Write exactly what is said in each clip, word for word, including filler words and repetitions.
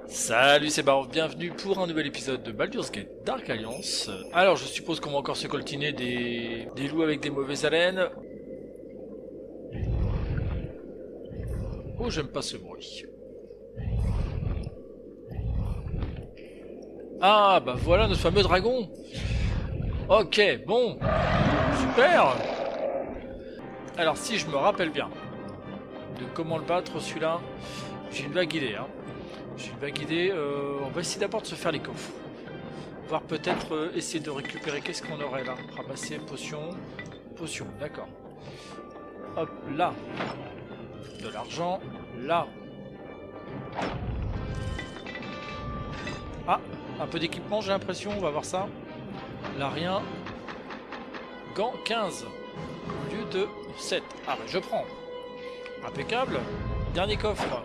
Salut, c'est Barov, bienvenue pour un nouvel épisode de Baldur's Gate Dark Alliance. Alors, je suppose qu'on va encore se coltiner des, des loups avec des mauvaises haleines. Oh, j'aime pas ce bruit. Ah, bah voilà notre fameux dragon. Ok, bon. Super. Alors, si je me rappelle bien de comment le battre, celui-là, j'ai une vague idée, hein. J'ai une vague idée, euh, on va essayer d'abord de se faire les coffres. Voir peut-être euh, essayer de récupérer, qu'est-ce qu'on aurait là? Ramasser potion, potion, d'accord. Hop, là. De l'argent, là. Ah, un peu d'équipement j'ai l'impression, on va voir ça. Là rien. Gants quinze, au lieu de sept. Ah bah je prends. Impeccable. Dernier coffre.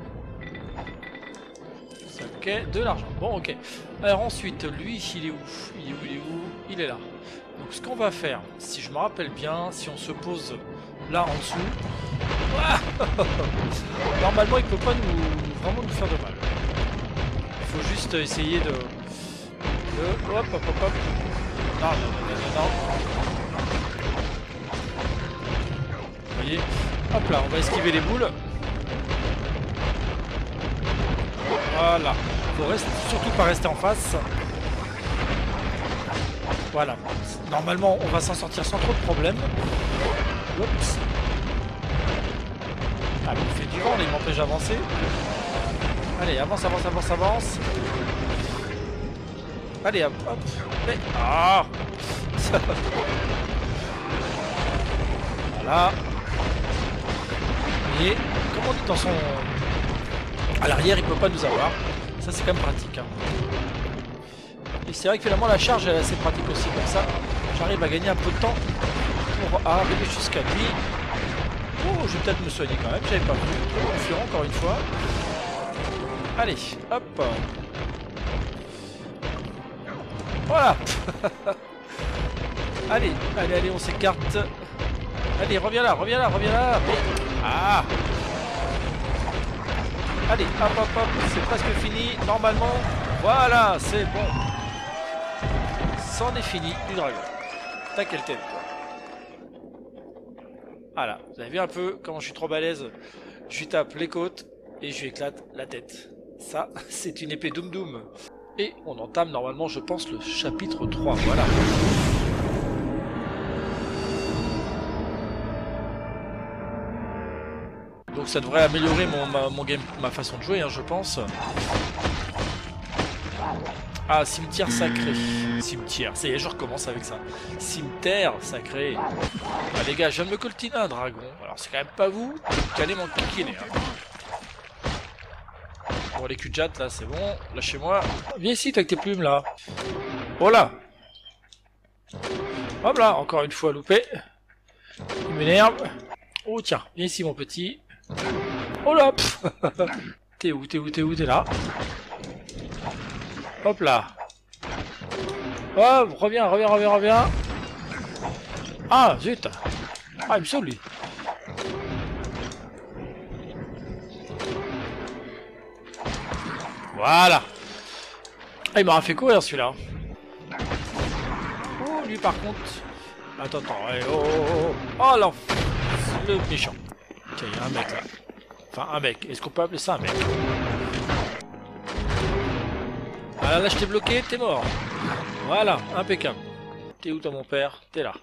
Ok, de l'argent. Bon, ok. Alors ensuite, lui, il est où? Il est où? Il est où? Il est là. Donc ce qu'on va faire, si je me rappelle bien, si on se pose là en dessous, normalement il peut pas nous vraiment nous faire de mal. Il faut juste essayer de, de... hop hop hop hop. Non, non, non, non, non. Vous voyez? Hop là, on va esquiver les boules. Voilà, faut rester, surtout pas rester en face. Voilà, normalement on va s'en sortir sans trop de problèmes. Oups. Ah, il fait du vent, il m'empêche d'avancer. Allez, avance, avance, avance, avance. Allez, hop, hop. Mais... ah. Voilà. Et comme on dit dans son... à l'arrière, il peut pas nous avoir. Ça, c'est quand même pratique. Hein. Et c'est vrai que finalement, la charge est assez pratique aussi. Comme ça, j'arrive à gagner un peu de temps pour arriver jusqu'à lui. Oh, je vais peut-être me soigner quand même. J'avais pas vu. Trop confiant, encore une fois. Allez, hop. Voilà. Allez, allez, allez, on s'écarte. Allez, reviens là, reviens là, reviens là. Ah. Allez, hop hop hop, c'est presque fini, normalement, voilà, c'est bon. C'en est fini du dragon. T'as quelle tête, toi? Voilà, vous avez vu un peu comment je suis trop balèze. Je lui tape les côtes et je lui éclate la tête. Ça, c'est une épée Doom Doom. Et on entame normalement, je pense, le chapitre trois, voilà. Donc ça devrait améliorer mon, ma, mon game, ma façon de jouer, hein, je pense. Ah, cimetière sacré. Cimetière, ça y est, je recommence avec ça. Cimetière sacré. Ah les gars, je viens de me coltiner un dragon. Alors c'est quand même pas vous qui allez m'en kikiner. Hein. Bon, les cul-de-jatte là, c'est bon. Lâchez-moi. Viens ici, toi avec tes plumes là. Oh là. Hop là, encore une fois loupé. Il m'énerve. Oh tiens, viens ici mon petit. Oh là. T'es où, t'es où, t'es où, t'es là. Hop là. Hop, reviens, reviens, reviens, reviens. Ah, zut. Ah, il me saoule, lui. Voilà. Ah, il m'aura fait courir, celui-là. Oh, lui, par contre... Attends, attends, ouais, oh, oh, oh. Oh, l'enfant. Le méchant. Tiens, il y a un mec, là. Enfin, un mec. Est-ce qu'on peut appeler ça un mec? Ah là, je t'ai bloqué, t'es mort. Voilà, impeccable. T'es où toi mon père? T'es là.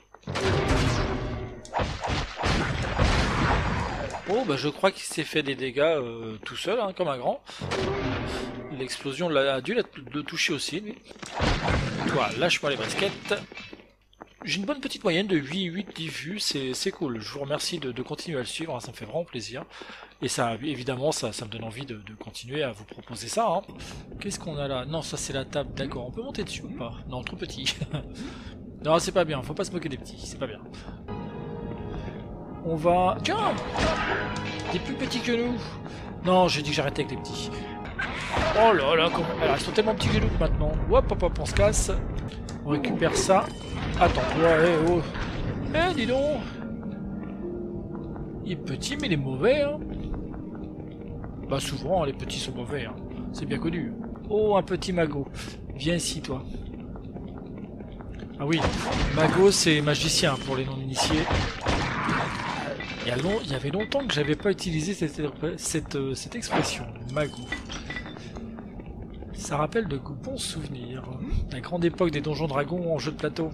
Oh bah je crois qu'il s'est fait des dégâts euh, tout seul, hein, comme un grand. L'explosion a dû le toucher aussi, lui. Toi, lâche-moi les baskets. J'ai une bonne petite moyenne de huit, huit, dix vues, c'est cool. Je vous remercie de, de continuer à le suivre, hein, ça me fait vraiment plaisir. Et ça, évidemment, ça, ça me donne envie de, de continuer à vous proposer ça. Hein. Qu'est-ce qu'on a là? Non, ça c'est la table, d'accord. On peut monter dessus ou pas? Non, trop petit. Non, c'est pas bien, faut pas se moquer des petits, c'est pas bien. On va... Tiens! Des plus petits que nous. Non, j'ai dit que j'arrêtais avec les petits. Oh là là, comment... Alors, ils sont tellement petits que nous maintenant. Hop, hop, hop, on se casse. On récupère ça. Attends, ouais, oh. Eh, dis donc. Il est petit, mais il est mauvais, hein. Bah, souvent, les petits sont mauvais, hein. C'est bien connu. Oh, un petit magot. Viens ici, toi. Ah oui, magot, c'est magicien pour les non-initiés. Il y, a long... Il y avait longtemps que j'avais pas utilisé cette, cette, euh, cette expression, magot. Ça rappelle de bons souvenirs. La grande époque des donjons dragons en jeu de plateau.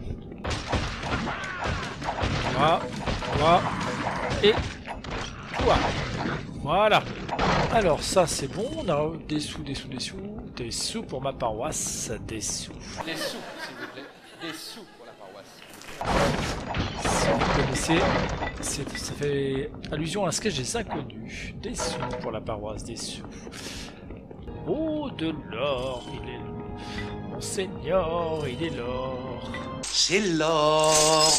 Voilà, voilà, et toi. Voilà. Alors ça c'est bon, on a des sous, des sous, des sous, des sous pour ma paroisse, des sous. Des sous, s'il vous plaît. Des sous pour la paroisse. Si vous connaissez, ça fait allusion à un sketch des inconnus. Des sous pour la paroisse, des sous. Oh, de l'or, il est l'or. Mon seigneur, il est l'or. C'est l'or.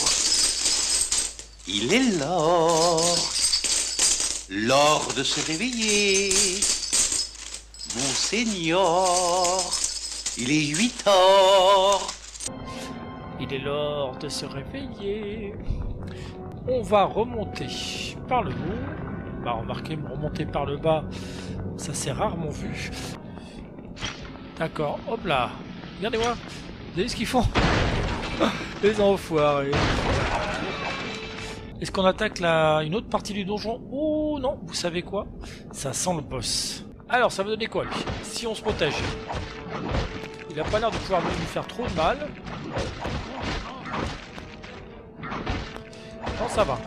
Il est l'or. L'or de se réveiller. Mon seigneur, il est huit heures. Il est l'heure de se réveiller. On va remonter par le haut. Bah remarquez, remonter par le bas, ça c'est rarement vu. D'accord, hop là. Regardez-moi. Vous avez vu ce qu'ils font? Les enfoirés. Est-ce qu'on attaque la... une autre partie du donjon? Oh non, vous savez quoi? Ça sent le boss. Alors, ça va donner quoi, lui? Si on se protège. Il a pas l'air de pouvoir nous faire trop de mal. Non, ça va.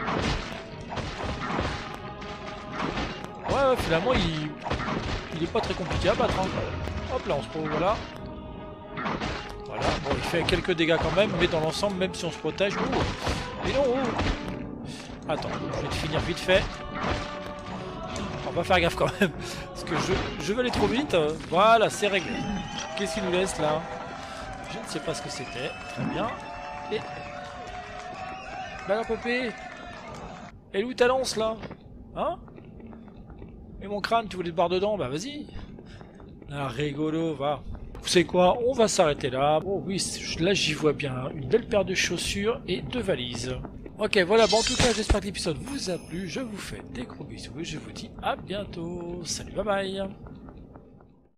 Ouais, ouais, finalement, il... il est pas très compliqué à battre. Hein. Hop là, on se trouve, voilà. Voilà, bon, il fait quelques dégâts quand même, mais dans l'ensemble, même si on se protège... Ouh. Et non, ouh. Attends, je vais te finir vite fait. On va faire gaffe quand même, parce que je, je vais aller trop vite. Voilà, c'est réglé. Qu'est-ce qu'il nous laisse là? Je ne sais pas ce que c'était. Très bien. Et... Bah la popée. Et où ta lance là? Hein? Et mon crâne, tu voulais te barrer dedans? Bah vas-y. Ah, rigolo, va. Vous savez quoi? On va s'arrêter là. Oh oui, là j'y vois bien une belle paire de chaussures et deux valises. Ok, voilà, bon en tout cas j'espère que l'épisode vous a plu, je vous fais des gros bisous et je vous dis à bientôt. Salut, bye bye.